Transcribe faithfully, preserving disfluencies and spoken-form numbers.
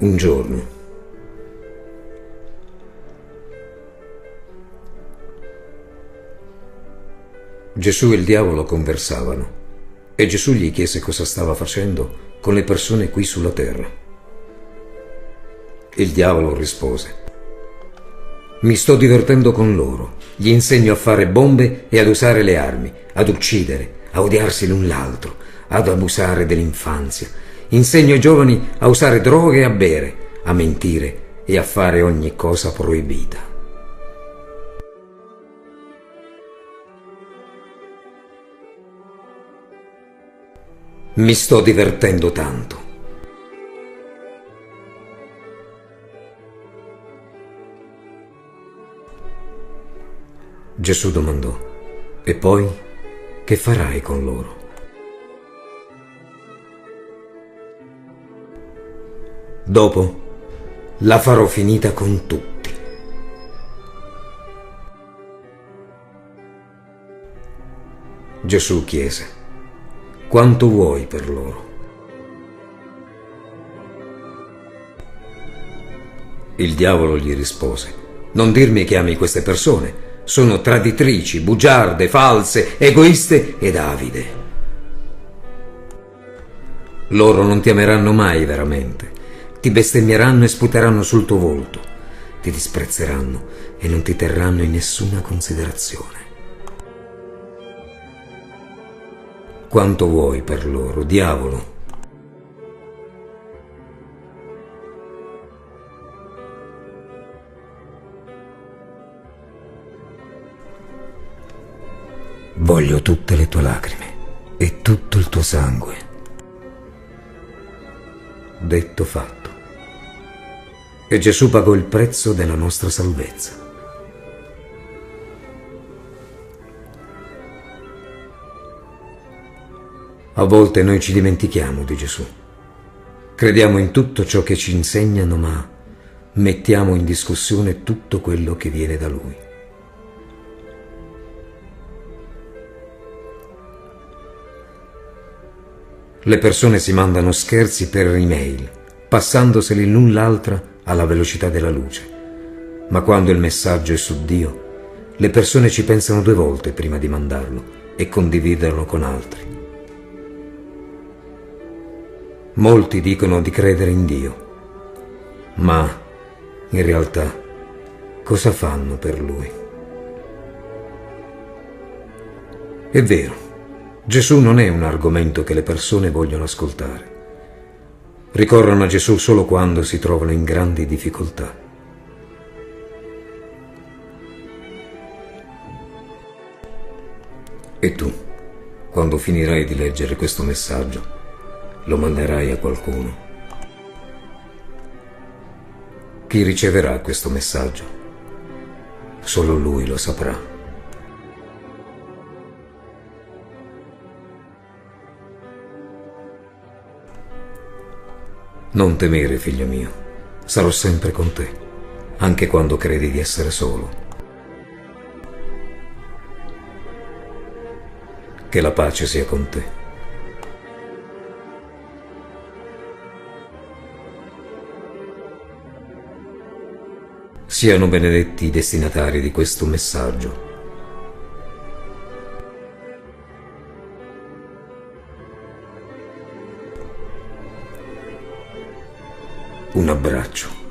Un giorno Gesù e il diavolo conversavano e Gesù gli chiese cosa stava facendo con le persone qui sulla terra. Il diavolo rispose: mi sto divertendo con loro, gli insegno a fare bombe e ad usare le armi, ad uccidere, a odiarsi l'un l'altro, ad abusare dell'infanzia. Insegno ai giovani a usare droghe e a bere, a mentire e a fare ogni cosa proibita. Mi sto divertendo tanto. Gesù domandò: e poi che farai con loro? Dopo la farò finita con tutti. Gesù chiese: quanto vuoi per loro? Il diavolo gli rispose: non dirmi che ami queste persone. Sono traditrici, bugiarde, false, egoiste ed avide. Loro non ti ameranno mai veramente. Ti bestemmieranno e sputeranno sul tuo volto. Ti disprezzeranno e non ti terranno in nessuna considerazione. Quanto vuoi per loro, diavolo? Voglio tutte le tue lacrime e tutto il tuo sangue. Detto fatto. E Gesù pagò il prezzo della nostra salvezza. A volte noi ci dimentichiamo di Gesù. Crediamo in tutto ciò che ci insegnano, ma mettiamo in discussione tutto quello che viene da Lui. Le persone si mandano scherzi per email, passandoseli l'un l'altra alla velocità della luce. Ma quando il messaggio è su Dio, le persone ci pensano due volte prima di mandarlo e condividerlo con altri. Molti dicono di credere in Dio, ma in realtà cosa fanno per Lui? È vero, Gesù non è un argomento che le persone vogliono ascoltare. Ricorrono a Gesù solo quando si trovano in grandi difficoltà. E tu, quando finirai di leggere questo messaggio, lo manderai a qualcuno. Chi riceverà questo messaggio? Solo lui lo saprà. Non temere, figlio mio, sarò sempre con te, anche quando credi di essere solo. Che la pace sia con te. Siano benedetti i destinatari di questo messaggio. Un abbraccio.